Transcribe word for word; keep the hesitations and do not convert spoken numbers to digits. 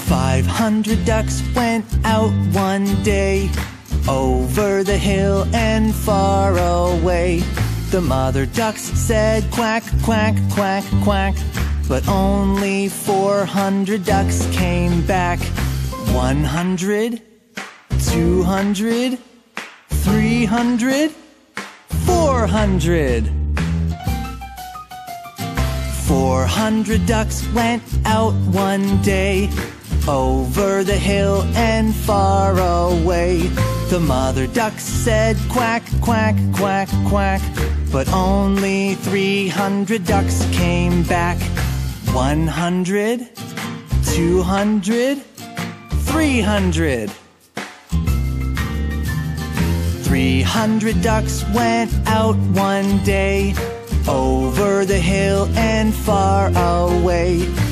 Five hundred ducks went out one day, over the hill and far away. The mother ducks said quack, quack, quack, quack, but only four hundred ducks came back. One hundred, two hundred, three hundred, four hundred. Four hundred ducks went out one day, over the hill and far away. The mother duck said quack, quack, quack, quack, but only three hundred ducks came back. One hundred, two hundred, three hundred. Three hundred ducks went out one day, over the hill and far away.